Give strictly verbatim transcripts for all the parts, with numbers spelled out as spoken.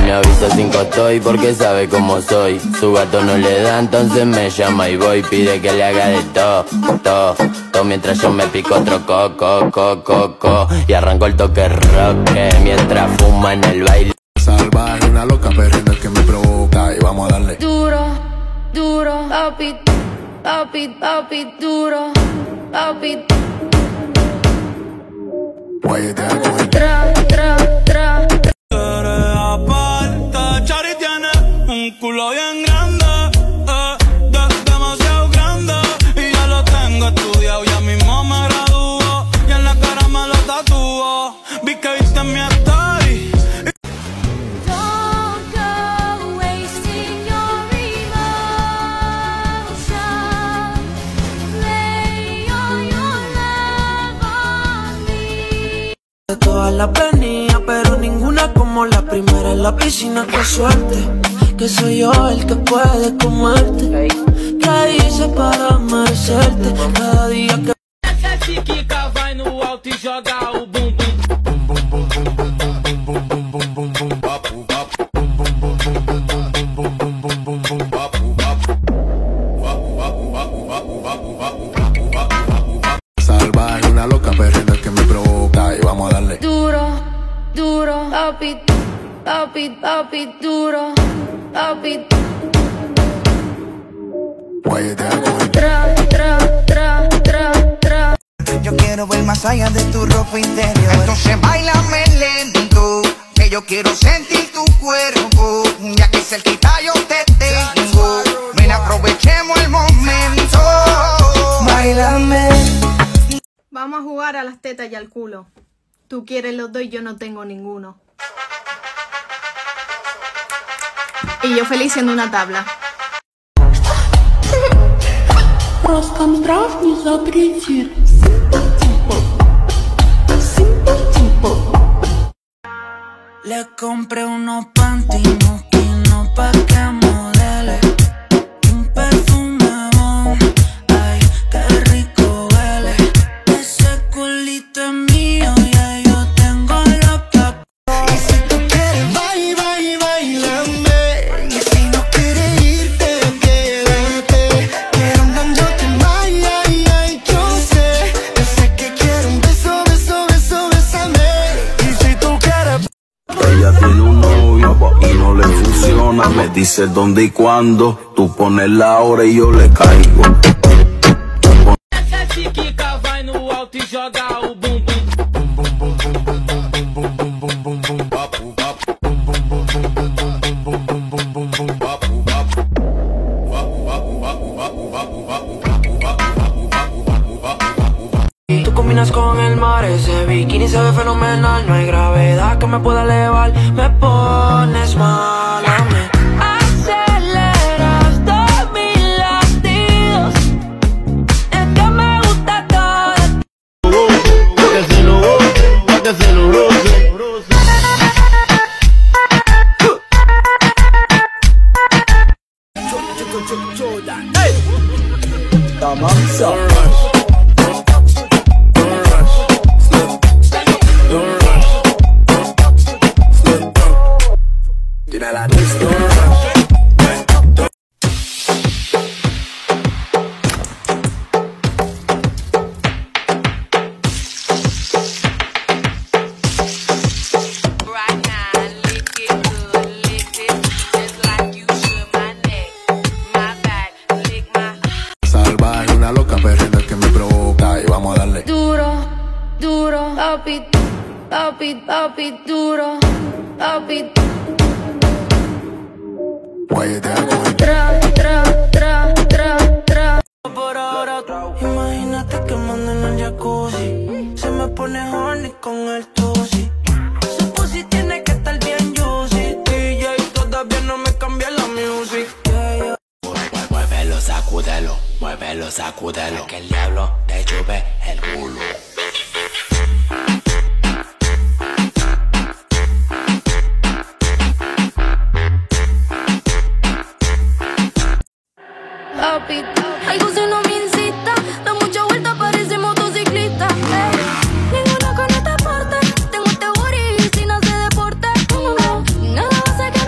me avisa cinco estoy porque sabe cómo soy. Su gato no le da, entonces me llama y voy. Pide que le haga de todo, todo, todo. Mientras yo me pico otro coco, coco, coco. Y arranco el toque rock mientras fuma en el baile. Salvaje, una loca perdiendo el que me provoca. Y vamos a darle duro, duro, papi, papi, papi, duro, papi. Guayete al coño. Tra, tra, tra, tra. Eres aparte, Chari tiene un culo bien grande, eh, de, demasiado grande. Y ya lo tengo estudiado, ya mismo me graduó. Y en la cara me lo tatuó. Vi que viste mi story. Don't go wasting your emotion. Lay all your love on me. De todas las venía, pero ninguna como la primera en la piscina. Qué suerte, que soy yo el que puede comerte. ¿Qué hice para merecerte? Cada día que Essa chiquica vai no alto e joga o bumbum. Salvaje, una loca perdiendo el que me provoca. Y vamos a darle Duro, duro, papi, papi, papi, duro, papi. guayete al coño. Tra, tra, tra, tra, tra. Yo quiero ver más allá de tu ropa interior. Entonces bailame lento, que yo quiero sentir tu cuerpo. Ya que cerquita yo te tengo, ven aprovechemos el momento. Bailame. Vamos a jugar a las tetas y al culo. Tú quieres los dos y yo no tengo ninguno. Y yo feliz siendo una tabla. Роскомздрав не запретит. Le compré unos panty moquinos pa' que modele. Un perfume bon, ay, qué rico huele. Ese culito es mío, ya yo tengo la capa. Y si tú quieres, baila, baila, bailame. Y si no quieres irte, quédate. Quiero un gangote, ay, ay, ay, yo sé. Yo sé que quiero un beso, beso, beso, bésame. Y si tú quieres. Ella tiene un novio y no le funciona. Me dice dónde y cuándo. Tú pones la hora y yo le caigo. Essa chiquica vai no alto e joga o bumbum. Tú combinas con el mar, ese bikini se ve fenomenal. No hay gravedad que me pueda elevar. Me pones mal a mí. Aceleras todos mis latidos. Es que me gusta todo. Que se lo goce, que se lo roce. Salvaje, una loca perdiendo el que me provoca. Y vamos a darle Duro, duro, papi, papi, papi, duro, papi. guayete al coño. Tra, tra, tra, tra, tra. Por ahora, imagínate que manden al jacuzzi. Se me pone horny con el tusi. Su pussy tiene que estar bien juicy. D J todavía no me cambia la music. Yeah, yeah. Muévelo, sacúdelo, muévelo, sacúdelo. Que el diablo te chupe el culo. Papi, algo si no me incita. Da mucha vuelta, parece motociclista. Eh, ninguna con esta parte. Tengo este booty sin hacer deporte. No, nada va a hacer que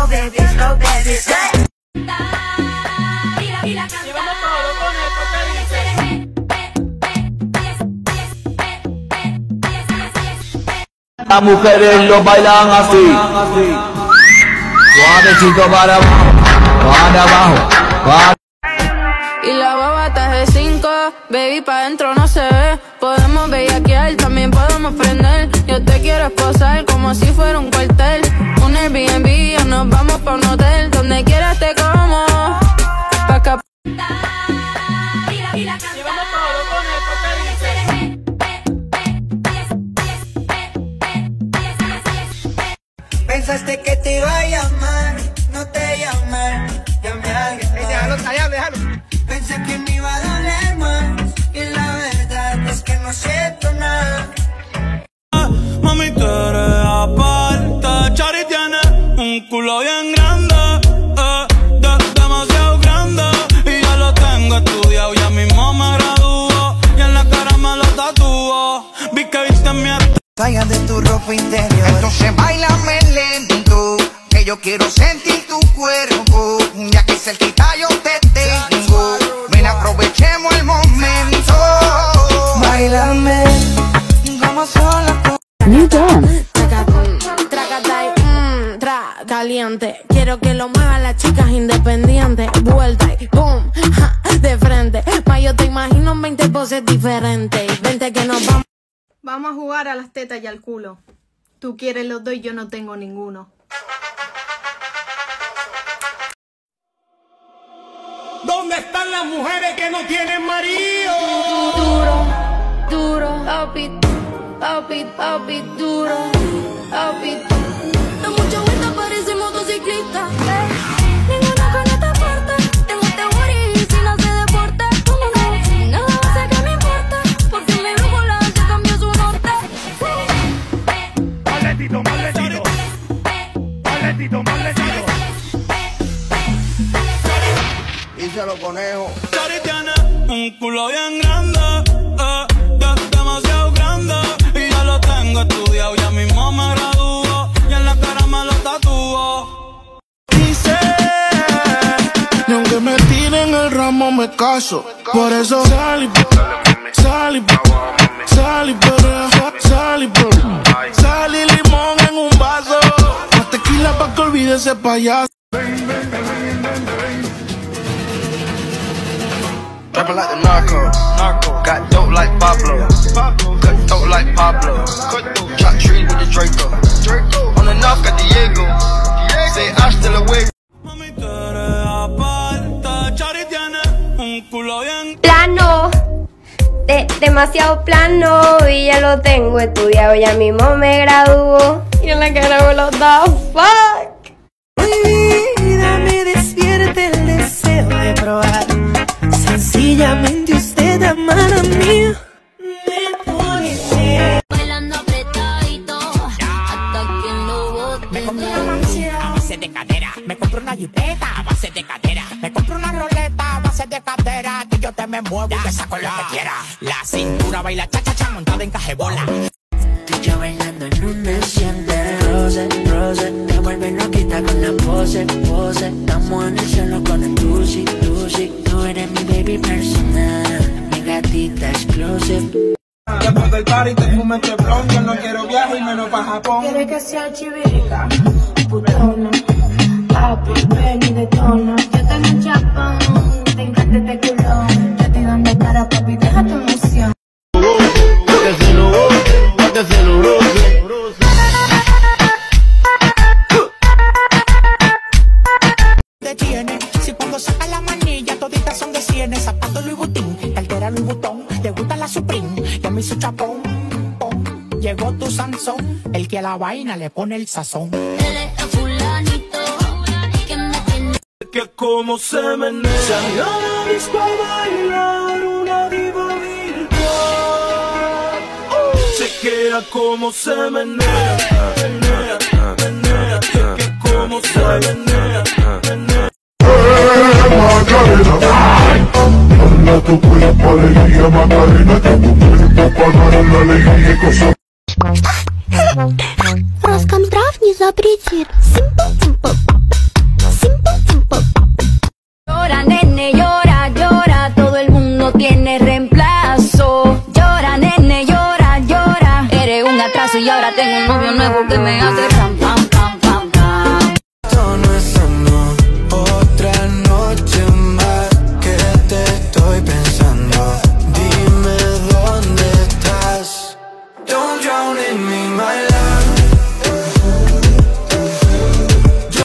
slow baby, slow baby, slow. Llevamos todo con el papel. Las mujeres lo bailan así. Suavecito para abajo, para abajo, para. Y la baba está de cinco, baby, pa' dentro no se ve. Podemos bellaquear, también podemos prender. Yo te quiero esposar como si fuera un cuartel. Un Airbnb o nos vamos pa' un hotel. Donde quieras te como, pa' acá. Llevamos todo con el papel. Pensaste que te iba a llamar, no te llamé. Llamé a alguien. Déjalo, déjalo, déjalo. Pensé que me iba a doler más. Y la verdad es que no siento nada. Mami, tú eres aparte. Chari tiene un culo bien grande, eh, de- demasiado grande. Y ya lo tengo estudiado, ya mismo me graduó. Y en la cara me lo tatuó. Vi que viste mi arte. Salga de tu ropa interior. Entonces bailame lento, que yo quiero sentir tu cuerpo. Ya que cerquita yo te tengo, ven aprovechemos el momento. Bailame como son las cosas. New dance. Tracatay, mmm, tra, caliente. Quiero que lo muevan las chicas independientes. Vuelta y boom, ja, de frente. Ma, yo te imagino en veinte poses diferentes. Vente que nos vamos. Vamos a jugar a las tetas y al culo. Tú quieres los dos y yo no tengo ninguno. ¿Dónde están las mujeres que no tienen marido? Duro, duro, papi, papi, papi, duro, papi. Da mucha vuelta, parece motociclista. Ninguna con esta parte. Tengo este booty si no se deporta. Nada va a hacer que me importa. Porque mi brújula se cambió su norte. Maletito, maletito. Maletito, maletito. Díselo, conejo. Chari tiene un culo bien grande, eh, de- demasiado grande. Y ya lo tengo estudiado, ya mismo me graduó. Y en la cara me lo tatuó. Dice, y aunque me tiren el ramo me caso. Por eso salí, salí, salí, salí, salí limón en un vaso. Más tequila pa' que olvide ese payaso. Rapping like the narco, narco. Got dope like Pablo, cut dope like Pablo. Chop trees with the Draco, on the knock got Diego. Say hasta luego. Mami, tú eres aparte. Chari tiene un culo bien Plano, de, demasiado plano. Y ya lo tengo estudiado, ya mismo me graduó. Y en la cara me lo da fuck. Mi vida me despierte el deseo de probar. Sencillamente usted amada mía me pone ser. Bailando apretadito hasta que no bote. Me compro una mansión a base de cadera. Me compro una jipeta a base de cadera. Me compro una roleta a base de cadera. Que yo te me muevo y te saco lo que quiera. La cintura baila cha cha cha montada en cajebola. Tú y yo bailando en un enciende. Rose, rose, te vuelve loquita con la pose, pose. Estamos en el cielo con el Lucy, Lucy. Tú eres mi baby personal, mi gatita exclusive. Después del party te fumo este blon. Yo no quiero viaje y menos pa' Japón. Quiere que sea chivirica, putona, papi, ven y detona. Yo tengo un chapón, te encanta este culón. Yo estoy dando cara, papi, deja tu emoción. Detiene, si cuando saca la manilla toditas son de cienes. Zapato Louis Vuitton, cartera Louis Vuitton. Te gusta la Supreme, y a mí su chapón, pom. Llegó tu Sansón, el que a la vaina le pone el sazón. Él es el fulanito que me tiene. que como se menea. Salió la disco a bailar una diva virtual. Se queda como se menea, menea, menea. Que, que como se menea, menea. Macarena, tu cuerpo alegría, Macarena, que tu cuerpo para dar la alegría y cosas. Роскомздрав не запретит. Симпл-симпл.